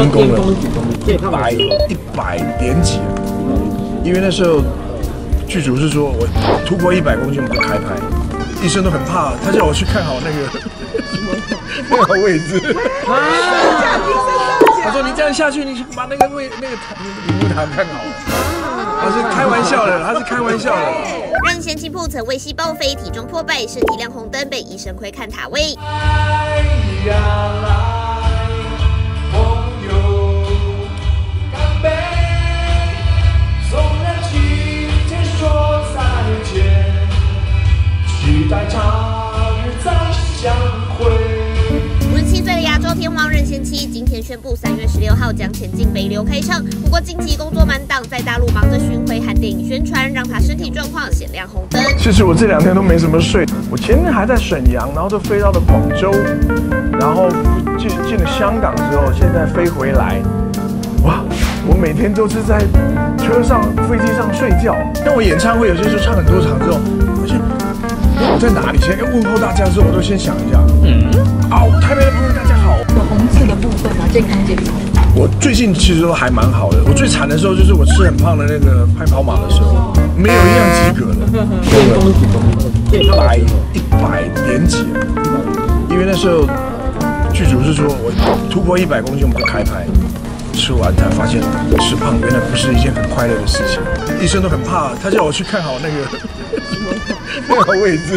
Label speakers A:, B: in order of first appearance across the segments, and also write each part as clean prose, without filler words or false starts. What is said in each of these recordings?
A: 成功了100点几，因为那时候剧组是说我突破100公斤我们就开拍，医生都很怕，他叫我去看好那个位置。他说你这样下去，你把那个礼物塔看好。他是开玩笑的，他是开玩笑的。
B: 任贤齐铺曾为戏报废，体重破百，身体亮红灯，被医生窥看塔位。57岁的亚洲天王任贤齐今天宣布，3月16号将前进北流开唱。不过近期工作满档，在大陆忙着巡回和电影宣传，让他身体状况显亮红灯。
A: 其实我这2天都没什么睡，我前天还在沈阳，然后就飞到了广州，然后进了香港之后，现在飞回来。哇！我每天都是在车上、飞机上睡觉。但我演唱会有些时候唱很多场之后，我在哪里？现在要问候大家的时候，我都先想一下。台北的朋友大家好。
C: 有红字的部分吗？健康。
A: 我最近其实都还蛮好的。我最惨的时候就是我吃很胖的那个快跑马的时候，没有一样及格的。100点几，因为那时候剧组是说我突破100公斤我们就开拍。吃完才发现吃胖原来不是一件很快乐的事情，医生都很怕，他叫我去看好那个位置。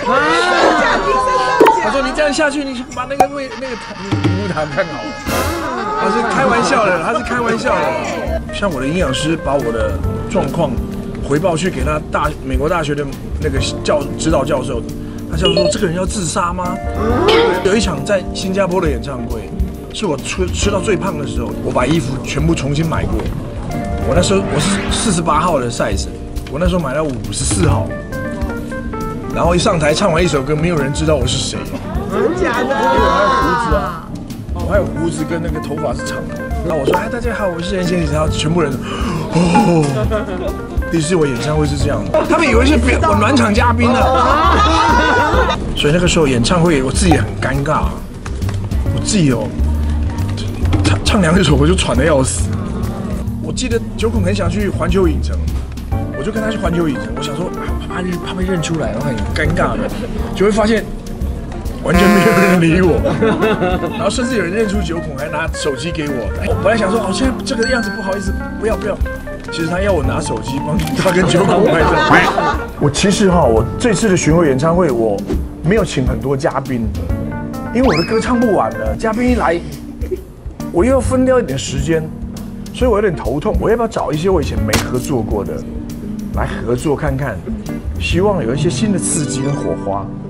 A: 他说你这样下去，你把那个礼物塔看好。他是开玩笑的，他是开玩笑的。像我的营养师把我的状况回报去给他美国大学的那个指导教授，他教授说这个人要自杀吗？有一场在新加坡的演唱会。是我吃到最胖的时候，我把衣服全部重新买过。我那时候我是48号的 size， 我那时候买到54号。然后一上台唱完一首歌，没有人知道我是谁。
C: 真的假的？
A: 因为我还有胡子啊，我还有胡子跟那个头发是长的。然后我说大家好，我是任贤齐，然后全部人第一次我演唱会是这样的，他们以为是我暖场嘉宾呢。所以那个时候演唱会我自己很尴尬，我自己唱2首我就喘得要死。我记得九孔很想去环球影城，我就跟他去环球影城。我想说怕被认出来，然后很尴尬的，就会发现完全没有人理我，然后甚至有人认出九孔，还拿手机给我。我本来想说现在这个样子不好意思，不要。其实他要我拿手机帮他跟九孔拍照。我其实我这次的巡回演唱会我没有请很多嘉宾，因为我的歌唱不完了，嘉宾一来。我又要分掉一点时间，所以我有点头痛。我要不要找一些我以前没合作过的来合作看看？希望有一些新的刺激跟火花。